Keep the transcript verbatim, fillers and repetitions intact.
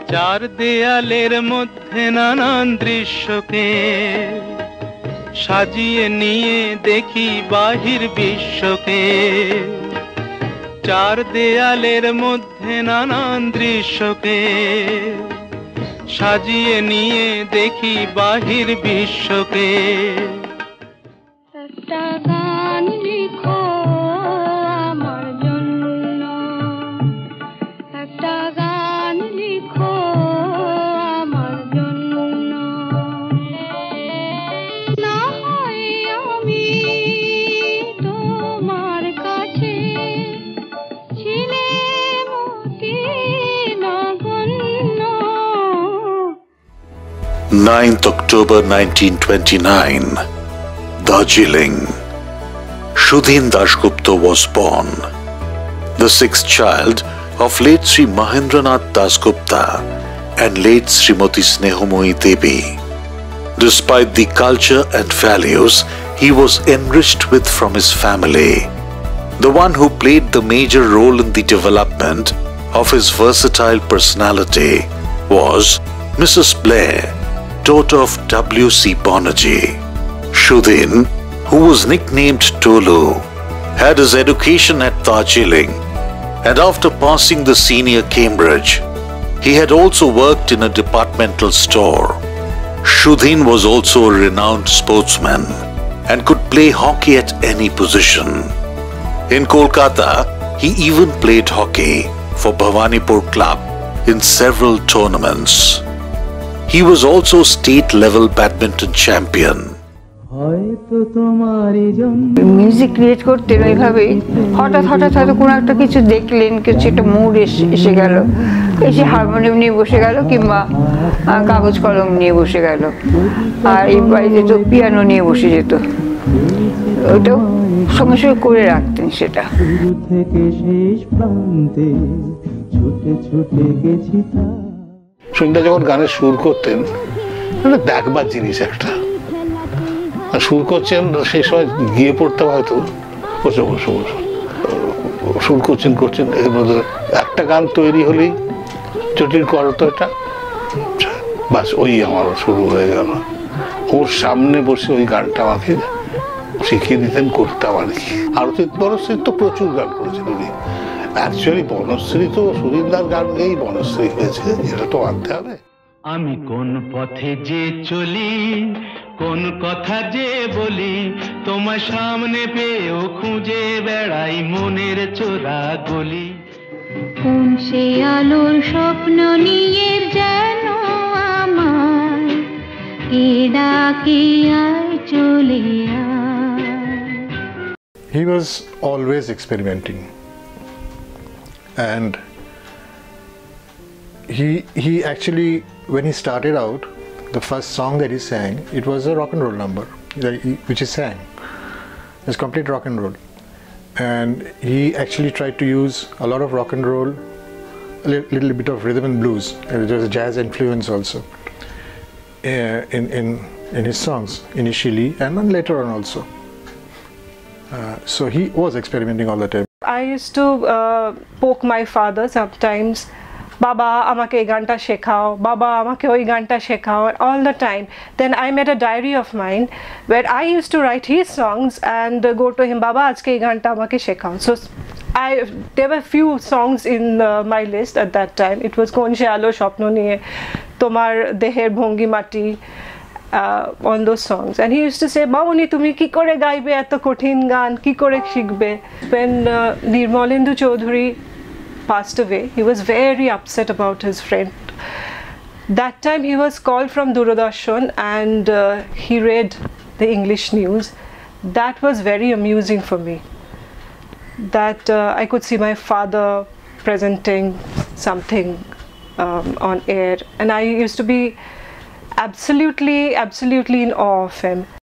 চার দেয়ালের মধ্যে নানান দৃশ্যকে সাজিয়ে নিয়ে দেখি বাহির বিশ্বকে চার দেয়ালের মধ্যে নানান দৃশ্যকে সাজিয়ে নিয়ে দেখি বাহির বিশ্বকে একটা গান লিখো আমার জন্য একটা গান লিখো আমার জন্য না হয় আমি তোমার কাছে ছিলে মতি নগণ্য ninth October nineteen twenty-nine, Darjeeling. Shudhin Dasgupta was born, the sixth child of late Sri Mahendranath Dasgupta and late Srimati Snehomoyi Devi. Despite the culture and values he was enriched with from his family, the one who played the major role in the development of his versatile personality was Missus Blair, daughter of W C Banerjee. Shudhin, who was nicknamed Tolu, had his education at Darjeeling, and after passing the senior Cambridge, he had also worked in a departmental store. Shudhin was also a renowned sportsman and could play hockey at any position. In Kolkata, he even played hockey for Bhawanipur Club in several tournaments. He was also state-level badminton champion. Music create করতেন ওইভাবেই হঠাৎ হঠাৎ হয়তো কোনো একটা কিছু দেখলেন, কিছু একটা মুড এসে গেল, এসে হারমোনিয়াম নিয়ে বসে গেল কিংবা কাগজ কলম নিয়ে বসে গেল, আর এই বাড়ি যেত পিয়ানো নিয়ে বসে যেত, ওইটাও সঙ্গে সঙ্গে করে রাখতেন সেটা। সুন্দর যখন গানের সুর করতেন দেখবার জিনিস একটা, সুর করছেন সেই সময় গিয়ে পড়তাম হয়তো বসে বসে বসে সুর করছেন করছেন এর মধ্যে একটা গান তৈরি হলেই জটিল করো তো এটা, বাস ওই আমার শুরু হয়ে গেল। ওর সামনে বসে ওই গানটা আমাকে শিখিয়ে দিতেন, করতাম আর কি। আরতি বনশ্রী তো প্রচুর গান করেছেন উনি, অ্যাকচুয়ালি বনশ্রী তো সুরিন্দার গান গেয়েই বনশ্রী হয়েছে, এটা তো মানতে হবে। আমি কোন পথে যে চলি, কোন কথা যে বলি, তোমার সামনে পেয়েও খুঁজে বেড়াই মনের চোরা গলি। কোন সে আলোর স্বপ্ন নিয়ে যেন আমার কে ডাকে আয় চলে আয়। He was always experimenting, and he he actually, when he started out, the first song that he sang, it was a rock and roll number that he, which he sang. It's complete rock and roll, and he actually tried to use a lot of rock and roll, a li little bit of rhythm and blues. There was a jazz influence also uh, in in in his songs initially, and then later on also. Uh, so he was experimenting all the time. I used to uh, poke my father sometimes. Baba, amake ei ganta shekhao, Baba, amake oi ganta shekhao, all the time. Then I made a diary of mine where I used to write his songs and uh, go to him, Baba, ajke ei ganta amake shekhao. So I, there were few songs in uh, my list at that time. It was Kon Se Alo Shopno Niye, Tomar Deher Bhongi Mati, uh, on those songs. And he used to say, Babuni, tumi ki kore gaibe eto kothin gan, ki kore shikbe. When uh, Nirmalendu Chaudhary passed away, he was very upset about his friend. That time he was called from Doordarshan and uh, he read the English news. That was very amusing for me, that uh, I could see my father presenting something um, on air, and I used to be absolutely absolutely in awe of him.